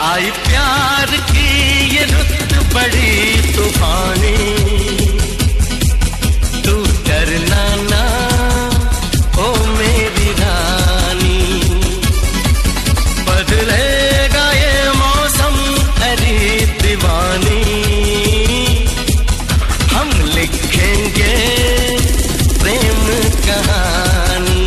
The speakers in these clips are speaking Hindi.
आई प्यार की ये रुत बड़ी तूफानी, तू डरना ना ओ मेरी रानी। बदलेगा ये मौसम अरे दीवानी, हम लिखेंगे प्रेम कहानी।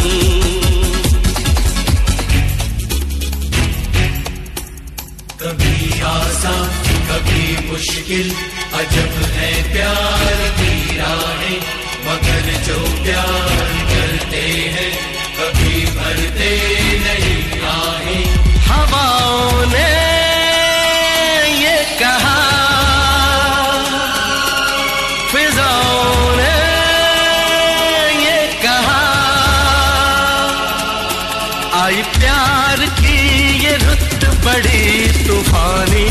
कभी आसान कभी मुश्किल, अजब है प्यार की राहें, मगर जो प्यार करते हैं कभी भरते नहीं आहें। हवाओं ने ये कहा, फिजाओं ने ये कहा, आई प्यार की ये रुत बड़ी तूफानी,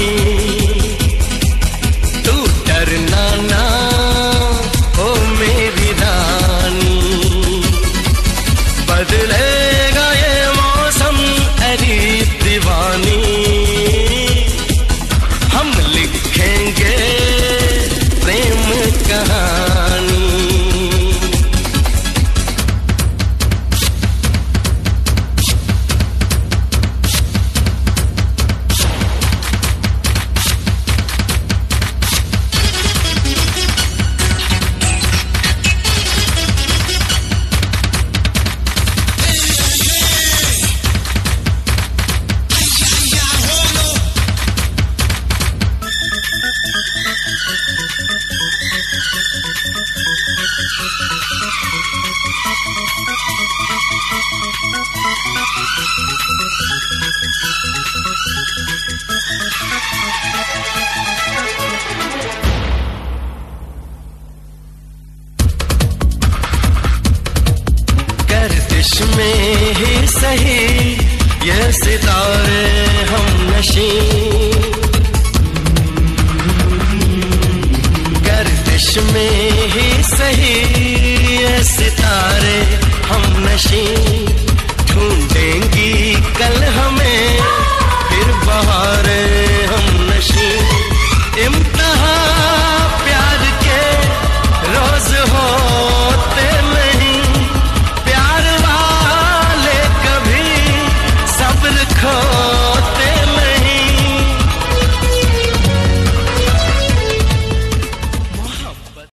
तू डरना ना ओ मेरी रानी। बदलेगा ये मौसम अरे दीवानी, हम लिखेंगे प्रेम कहानी। गर्दिश में ही सही ये सितारे हम नशी, गर्दिश में ही सही ये सितारे